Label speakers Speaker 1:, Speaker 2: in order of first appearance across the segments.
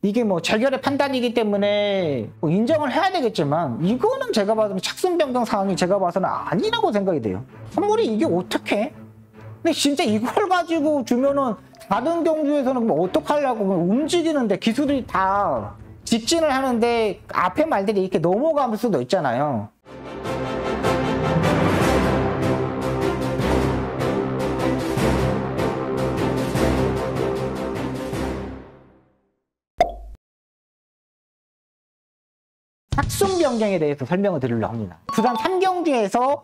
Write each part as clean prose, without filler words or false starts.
Speaker 1: 이게 뭐 재결의 판단이기 때문에 뭐 인정을 해야 되겠지만 이거는 제가 봐서는 착순 변경 사항이 제가 봐서는 아니라고 생각이 돼요. 선물이 이게 어떻게? 근데 진짜 이걸 가지고 주면은 다른 경주에서는 뭐 어떡하려고 움직이는데 기술이 다 직진을 하는데 앞에 말들이 이렇게 넘어갈 수도 있잖아요. 착순 변경에 대해서 설명을 드리려고 합니다. 부산 3경주에서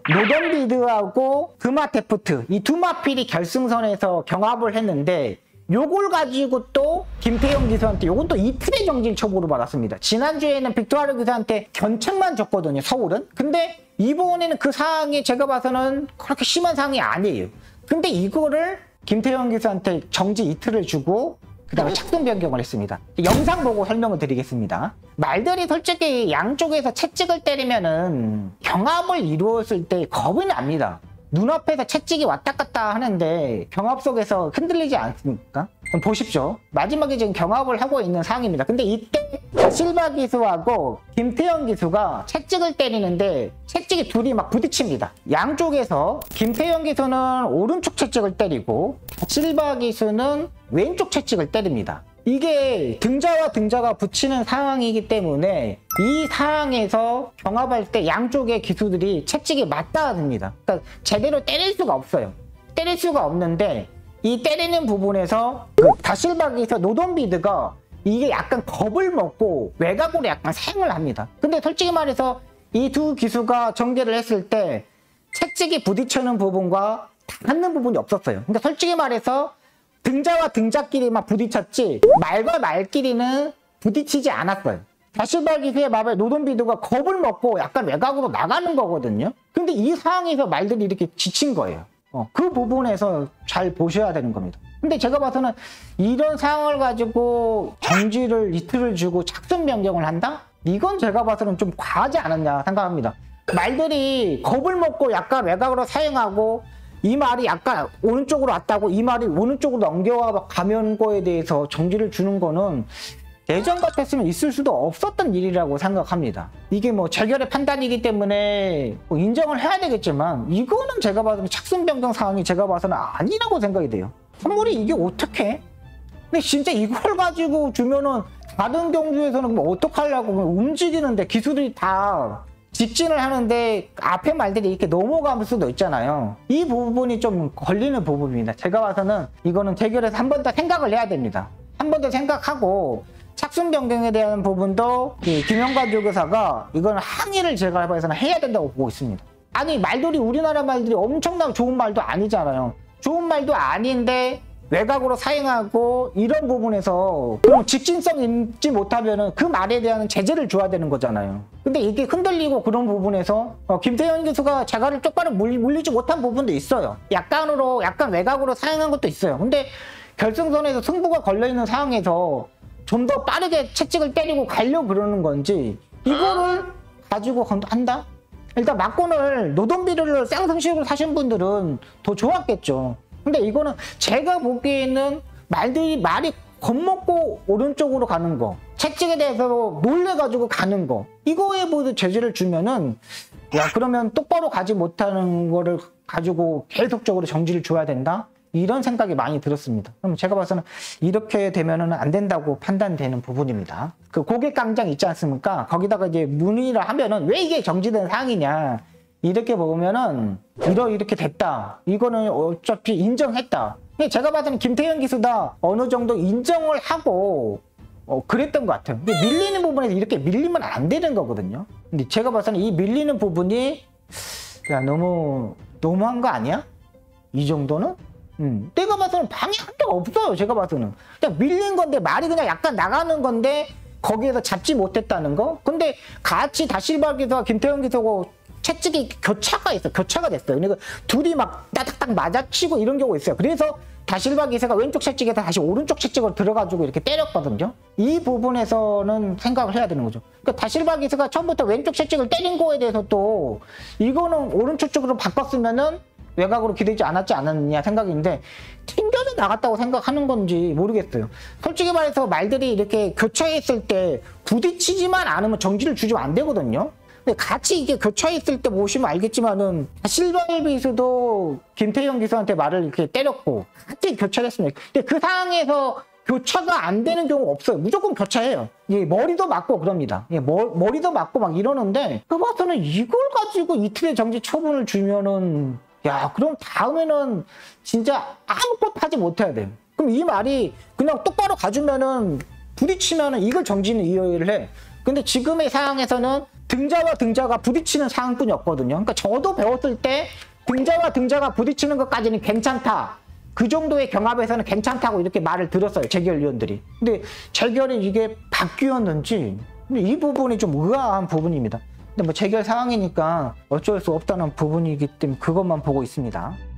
Speaker 1: 노던비드하고 드마테프트 이 두 마필이 결승선에서 경합을 했는데 요걸 가지고 또 김태형 기수한테 요건 또 이틀의 정지 처분을 받았습니다. 지난주에는 빅토르 기수한테 견책만 줬거든요, 서울은. 근데 이번에는 그 사항이 제가 봐서는 그렇게 심한 사항이 아니에요. 근데 이거를 김태형 기수한테 정지 이틀을 주고 그 다음에 착순 변경을 했습니다. 영상 보고 설명을 드리겠습니다. 말들이 솔직히 양쪽에서 채찍을 때리면은 경합을 이루었을 때 겁이 납니다. 눈앞에서 채찍이 왔다 갔다 하는데 경합 속에서 흔들리지 않습니까? 그럼 보십시오. 마지막에 지금 경합을 하고 있는 상황입니다. 근데 이때 실바 기수하고 김태형 기수가 채찍을 때리는데 채찍이 둘이 막 부딪힙니다. 양쪽에서 김태형 기수는 오른쪽 채찍을 때리고 실바 기수는 왼쪽 채찍을 때립니다. 이게 등자와 등자가 붙이는 상황이기 때문에 이 상황에서 경합할 때 양쪽의 기수들이 채찍이 맞닿아집니다. 그러니까 제대로 때릴 수가 없어요. 때릴 수가 없는데 이 때리는 부분에서 다실바 기수 노던비드가 이게 약간 겁을 먹고 외곽으로 약간 사용을 합니다. 근데 솔직히 말해서 이 두 기수가 전개를 했을 때 채찍이 부딪히는 부분과 닿는 부분이 없었어요. 그러니까 솔직히 말해서 등자와 등자끼리만 부딪혔지 말과 말끼리는 부딪히지 않았어요. 다실바 기수의 말에 노던비드가 겁을 먹고 약간 외곽으로 나가는 거거든요. 근데 이 상황에서 말들이 이렇게 지친 거예요. 그 부분에서 잘 보셔야 되는 겁니다. 근데 제가 봐서는 이런 상황을 가지고 정지를 이틀을 주고 착순 변경을 한다? 이건 제가 봐서는 좀 과하지 않았냐 생각합니다. 말들이 겁을 먹고 약간 외곽으로 사용하고 이 말이 약간 오른쪽으로 왔다고 이 말이 오른쪽으로 넘겨가면 거에 대해서 정지를 주는 거는 예전 같았으면 있을 수도 없었던 일이라고 생각합니다. 이게 뭐 재결의 판단이기 때문에 뭐 인정을 해야 되겠지만 이거는 제가 봐서는 착순 변경 사항이 제가 봐서는 아니라고 생각이 돼요. 선물이 이게 어떻게? 근데 진짜 이걸 가지고 주면은 다른 경주에서는 뭐 어떡하려고 움직이는데 기술이 다 직진을 하는데 앞에 말들이 이렇게 넘어갈 수도 있잖아요. 이 부분이 좀 걸리는 부분입니다. 제가 봐서는 이거는 재결에서 한 번 더 생각을 해야 됩니다. 한 번 더 생각하고 착순 변경에 대한 부분도 김영관 조교사가 이건 항의를 제가 봐서는 해야 된다고 보고 있습니다. 아니 말들이 우리나라 말들이 엄청나게 좋은 말도 아니잖아요. 좋은 말도 아닌데 외곽으로 사용하고 이런 부분에서 그럼 직진성 있지 못하면은 그 말에 대한 제재를 줘야 되는 거잖아요. 근데 이게 흔들리고 그런 부분에서 김태형 기수가 자가를 똑바로 물리지 못한 부분도 있어요. 약간 외곽으로 사용한 것도 있어요. 근데 결승선에서 승부가 걸려있는 상황에서 좀 더 빠르게 채찍을 때리고 가려고 그러는 건지 이거를 가지고 한다? 일단 막권을 노던비를 쌍승식으로 사신 분들은 더 좋았겠죠. 근데 이거는 제가 보기에는 말이 겁먹고 오른쪽으로 가는 거, 채찍에 대해서 놀래가지고 가는 거, 이거에 모두 제재를 주면은 야 그러면 똑바로 가지 못하는 거를 가지고 계속적으로 정지를 줘야 된다? 이런 생각이 많이 들었습니다. 그럼 제가 봐서는 이렇게 되면은 안 된다고 판단되는 부분입니다. 그 고객 강장 있지 않습니까? 거기다가 이제 문의를 하면은 왜 이게 정지된 사항이냐? 이렇게 보면은 이렇게 됐다. 이거는 어차피 인정했다. 근데 제가 봐서는 김태형 기수다 어느 정도 인정을 하고 그랬던 것 같아요. 근데 밀리는 부분에서 이렇게 밀리면 안 되는 거거든요. 근데 제가 봐서는 이 밀리는 부분이 야 너무한 거 아니야? 이 정도는? 내가 봐서는 방해할 데가 없어요. 제가 봐서는 그냥 밀린 건데 말이 그냥 약간 나가는 건데 거기에서 잡지 못했다는 거. 근데 같이 다실바 기수와 김태형 기수하고 채찍이 교차가 됐어요. 그러니까 둘이 막 따닥딱 맞아치고 이런 경우가 있어요. 그래서 다실바 기수가 왼쪽 채찍에서 다시 오른쪽 채찍으로 들어가지고 이렇게 때렸거든요. 이 부분에서는 생각을 해야 되는 거죠. 그러니까 다실바 기수가 처음부터 왼쪽 채찍을 때린 거에 대해서 또 이거는 오른쪽 쪽으로 바꿨으면은 외곽으로 기대지 않았냐 생각인데 튕겨져 나갔다고 생각하는 건지 모르겠어요. 솔직히 말해서 말들이 이렇게 교차했을 때 부딪히지만 않으면 정지를 주시면 안 되거든요. 근데 같이 이게 교차했을 때 보시면 알겠지만은 실버헬비스도 김태형 기수한테 말을 이렇게 때렸고 같이 교차를 했습니다. 근데 그 상황에서 교차가 안 되는 경우가 없어요. 무조건 교차해요. 예, 머리도 맞고 그럽니다. 예, 머리도 맞고 막 이러는데 그 봐서는 이걸 가지고 이틀의 정지 처분을 주면은 야, 그럼 다음에는 진짜 아무것도 하지 못해야 돼요. 그럼 이 말이 그냥 똑바로 가주면은 부딪히면은 이걸 정지는 이해를 해. 근데 지금의 상황에서는 등자와 등자가 부딪히는 상황뿐이 없거든요. 그러니까 저도 배웠을 때 등자와 등자가 부딪히는 것까지는 괜찮다. 그 정도의 경합에서는 괜찮다고 이렇게 말을 들었어요. 재결위원들이. 근데 재결이 이게 바뀌었는지 이 부분이 좀 의아한 부분입니다. 근데 뭐 재결 상황이니까 어쩔 수 없다는 부분이기 때문에 그것만 보고 있습니다.